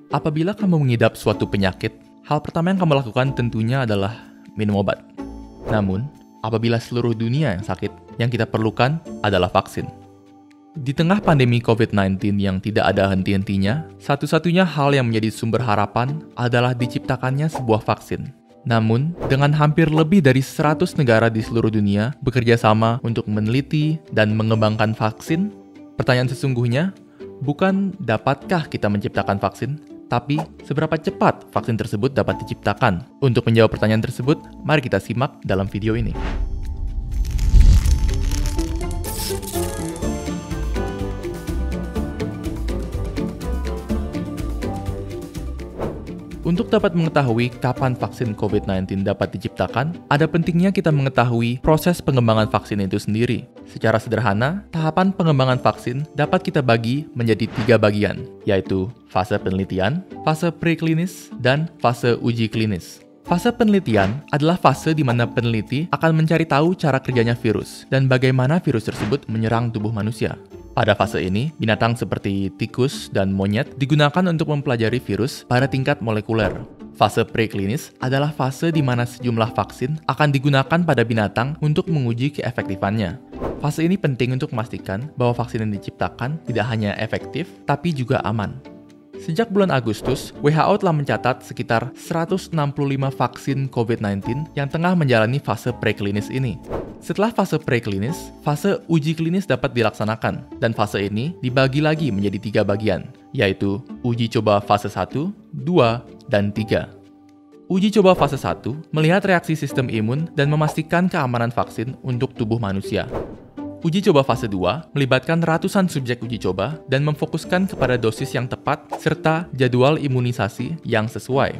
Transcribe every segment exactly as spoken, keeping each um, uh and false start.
Apabila kamu mengidap suatu penyakit, hal pertama yang kamu lakukan tentunya adalah minum obat. Namun, apabila seluruh dunia yang sakit, yang kita perlukan adalah vaksin. Di tengah pandemi covid sembilan belas yang tidak ada henti-hentinya, satu-satunya hal yang menjadi sumber harapan adalah diciptakannya sebuah vaksin. Namun, dengan hampir lebih dari seratus negara di seluruh dunia bekerja sama untuk meneliti dan mengembangkan vaksin, pertanyaan sesungguhnya bukan dapatkah kita menciptakan vaksin, tapi seberapa cepat vaksin tersebut dapat diciptakan? Untuk menjawab pertanyaan tersebut, mari kita simak dalam video ini. Untuk dapat mengetahui kapan vaksin covid sembilan belas dapat diciptakan, ada pentingnya kita mengetahui proses pengembangan vaksin itu sendiri. Secara sederhana, tahapan pengembangan vaksin dapat kita bagi menjadi tiga bagian, yaitu fase penelitian, fase preklinis, dan fase uji klinis. Fase penelitian adalah fase di mana peneliti akan mencari tahu cara kerjanya virus dan bagaimana virus tersebut menyerang tubuh manusia. Pada fase ini, binatang seperti tikus dan monyet digunakan untuk mempelajari virus pada tingkat molekuler. Fase preklinis adalah fase di mana sejumlah vaksin akan digunakan pada binatang untuk menguji keefektifannya. Fase ini penting untuk memastikan bahwa vaksin yang diciptakan tidak hanya efektif, tapi juga aman. Sejak bulan Agustus, W H O telah mencatat sekitar seratus enam puluh lima vaksin covid sembilan belas yang tengah menjalani fase preklinis ini. Setelah fase preklinis, fase uji klinis dapat dilaksanakan, dan fase ini dibagi lagi menjadi tiga bagian, yaitu uji coba fase satu, dua, dan tiga. Uji coba fase satu melihat reaksi sistem imun dan memastikan keamanan vaksin untuk tubuh manusia. Uji coba fase dua melibatkan ratusan subjek uji coba dan memfokuskan kepada dosis yang tepat serta jadwal imunisasi yang sesuai.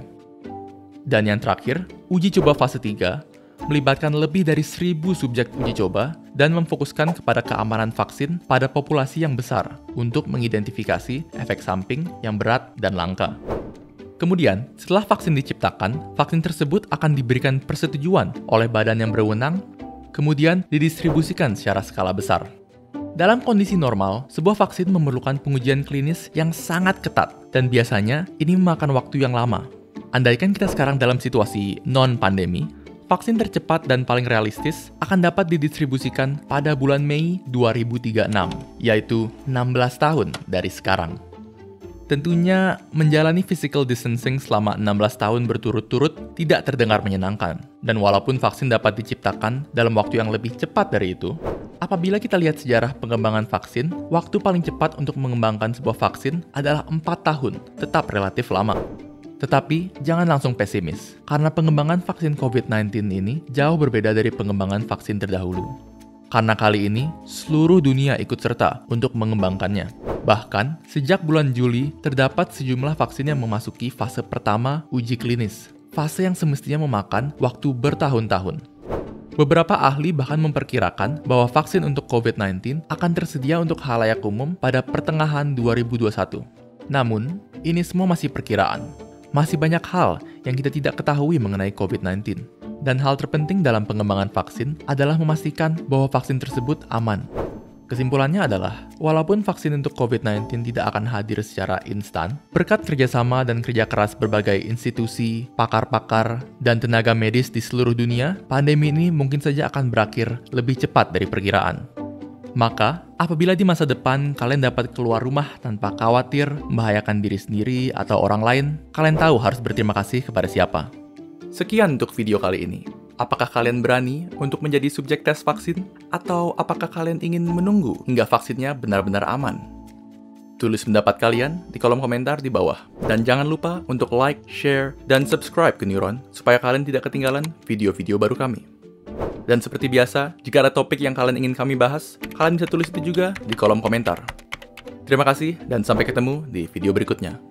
Dan yang terakhir, uji coba fase tiga melibatkan lebih dari seribu subjek uji coba dan memfokuskan kepada keamanan vaksin pada populasi yang besar untuk mengidentifikasi efek samping yang berat dan langka. Kemudian, setelah vaksin diciptakan, vaksin tersebut akan diberikan persetujuan oleh badan yang berwenang, kemudian didistribusikan secara skala besar. Dalam kondisi normal, sebuah vaksin memerlukan pengujian klinis yang sangat ketat, dan biasanya ini memakan waktu yang lama. Andaikan kita sekarang dalam situasi non-pandemi, vaksin tercepat dan paling realistis akan dapat didistribusikan pada bulan Mei dua ribu tiga puluh enam, yaitu enam belas tahun dari sekarang. Tentunya, menjalani physical distancing selama enam belas tahun berturut-turut tidak terdengar menyenangkan. Dan walaupun vaksin dapat diciptakan dalam waktu yang lebih cepat dari itu, apabila kita lihat sejarah pengembangan vaksin, waktu paling cepat untuk mengembangkan sebuah vaksin adalah empat tahun, tetap relatif lama. Tetapi, jangan langsung pesimis, karena pengembangan vaksin covid sembilan belas ini jauh berbeda dari pengembangan vaksin terdahulu. Karena kali ini, seluruh dunia ikut serta untuk mengembangkannya. Bahkan, sejak bulan Juli, terdapat sejumlah vaksin yang memasuki fase pertama uji klinis, fase yang semestinya memakan waktu bertahun-tahun. Beberapa ahli bahkan memperkirakan bahwa vaksin untuk covid sembilan belas akan tersedia untuk khalayak umum pada pertengahan dua ribu dua puluh satu. Namun, ini semua masih perkiraan. Masih banyak hal yang kita tidak ketahui mengenai covid sembilan belas. Dan hal terpenting dalam pengembangan vaksin adalah memastikan bahwa vaksin tersebut aman. Kesimpulannya adalah, walaupun vaksin untuk covid sembilan belas tidak akan hadir secara instan, berkat kerjasama dan kerja keras berbagai institusi, pakar-pakar, dan tenaga medis di seluruh dunia, pandemi ini mungkin saja akan berakhir lebih cepat dari perkiraan. Maka, apabila di masa depan kalian dapat keluar rumah tanpa khawatir membahayakan diri sendiri atau orang lain, kalian tahu harus berterima kasih kepada siapa. Sekian untuk video kali ini. Apakah kalian berani untuk menjadi subjek tes vaksin? Atau apakah kalian ingin menunggu hingga vaksinnya benar-benar aman? Tulis pendapat kalian di kolom komentar di bawah. Dan jangan lupa untuk like, share, dan subscribe ke Neuron supaya kalian tidak ketinggalan video-video baru kami. Dan seperti biasa, jika ada topik yang kalian ingin kami bahas, kalian bisa tulis itu juga di kolom komentar. Terima kasih dan sampai ketemu di video berikutnya.